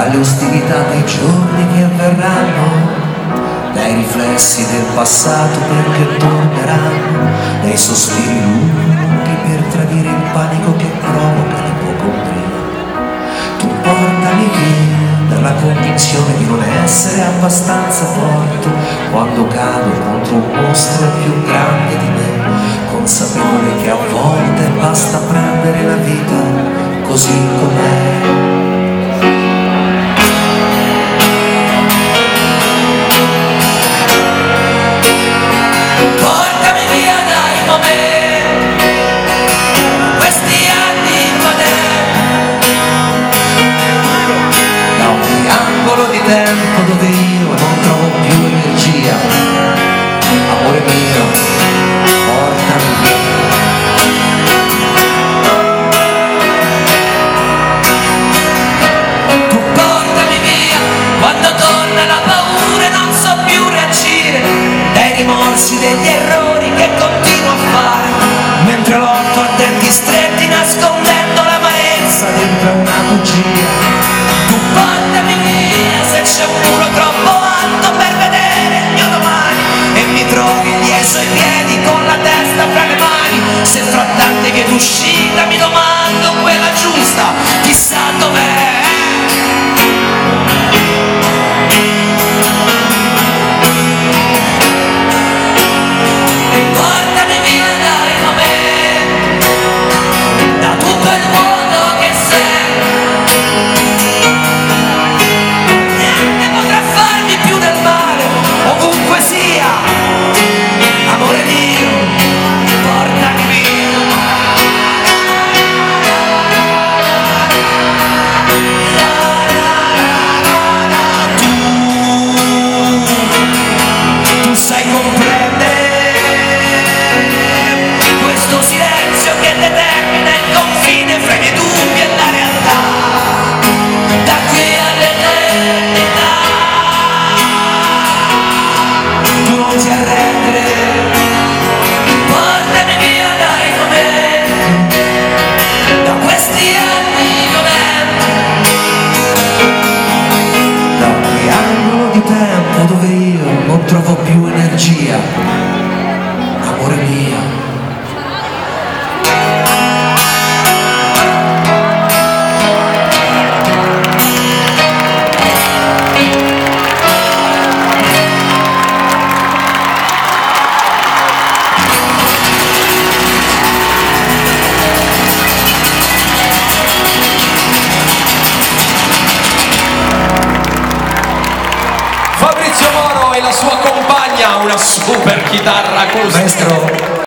dalle ostilità dei giorni che avverranno, dai riflessi del passato perché torneranno, dai sospiri lunghi per tradire il panico che provoca l'ipocondria. Tu portami via dalla convinzione di non essere abbastanza forte quando cado contro un mostro più grande di me, consapevole che a volte basta prendere la vita così com'è. Tempo dove io non trovo più energia, amore mio, portami via. Tu portami via quando torna la paura e non so più reagire, dai rimorsi degli errori che continuo a fare, mentre lotto a denti stretti nascondendo l'amarezza dentro una bugia. Tu portami via se c'è un muro troppo alto per vedere il mio domani e mi trovi lieso ai piedi con la testa fra le mani, se fra tante vie d'uscita mi domando quella giusta, chissà dov'è. Portami via dai momenti, da tutto il mondo che sei. Ovunque sia, amore mio, portami via. Tu sai comprendere questo silenzio che determina il confine fra i miei dubbi e la realtà, da qui all'eternità. Non ti arrendere, portami via dai momenti, da questi anni violenti, da un triangolo di tempo dove io non trovo più energia, amore mio. Fabrizio Moro e la sua compagna, una super chitarra acustica. Maestro.